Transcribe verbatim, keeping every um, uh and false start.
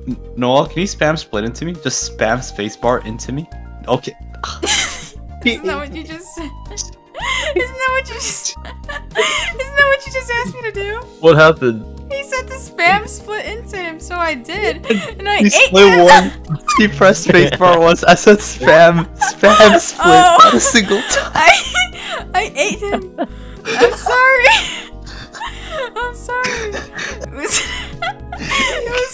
Noel, can you spam split into me? Just spam spacebar into me. Okay. Isn't that what you just said? Isn't that what you just? Isn't that what you just asked me to do? What happened? He said to spam split into him, so I did, and I You ate split him. one. You pressed spacebar once. I said spam, spam split Oh. not a single time. I I ate him. I'm sorry. I'm sorry. It was, it was